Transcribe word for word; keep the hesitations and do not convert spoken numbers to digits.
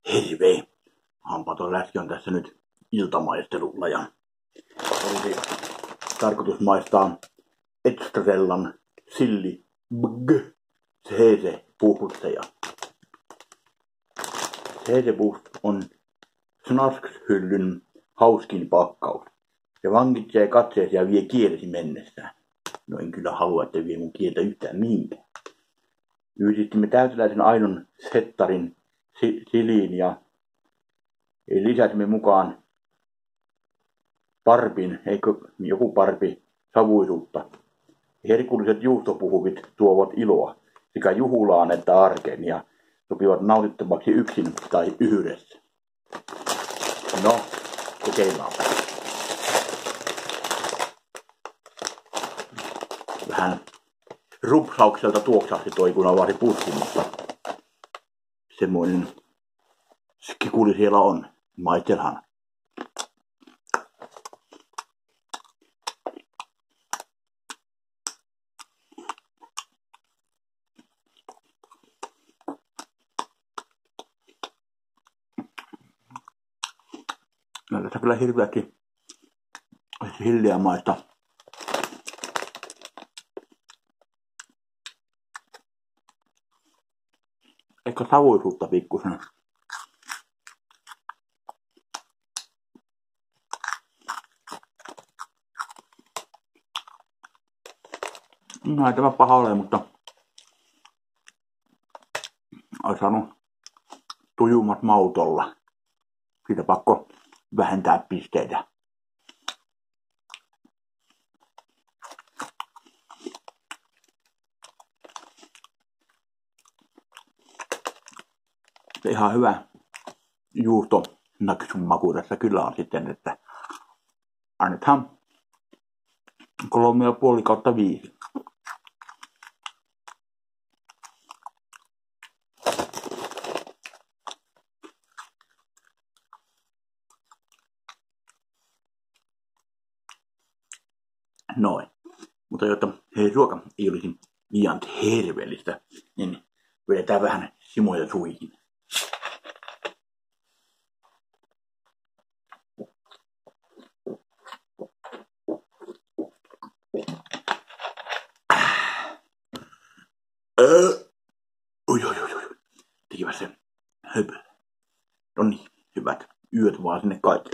hirveä hampaton läski on tässä nyt iltamaistelulla ja olisi tarkoitus maistaa Extrarellan silli bg se puhutteja. Se Boost on Snacks-hyllyn hauskin pakkaus. Se vangitsee katseesi ja vie kielesi mennessään. No en kyllä halua, että vie mun kieltä yhtään mihinkään. Yhdistimme täyteläisen aidon settarin si- siliin ja lisäsimme mukaan parpin, eikö joku parpi, savuisuutta. Herkulliset juustopuhuvit tuovat iloa sekä juhulaan että arkeen ja sopivat nautittavaksi yksin tai yhdessä. No, kokeillaanpa. Vähän rupsaukselta tuoksahti toi, kun avasi pussin, mutta semmoinen skikuli siellä on. Maistelhan. No tässä kyllä hirveästi hilliä maista. Ehkä savuisuutta pikkusen. No ei tämä paha ole, mutta olisi saanut tujummat mautolla. Siitä pakko vähentää pisteitä. Ihan hyvä juusto naksun maku tässä kyllä on sitten, että annetaan kolme ja puoli kautta viisi. Noin. Mutta jotta hei, ruoka ei olisi liian terveellistä, niin vedetään vähän simoja suihin. Öö. Oi, oi, oi, oi. Tekivät se höpö. Noniin, hyvät yöt vaan sinne kaikille.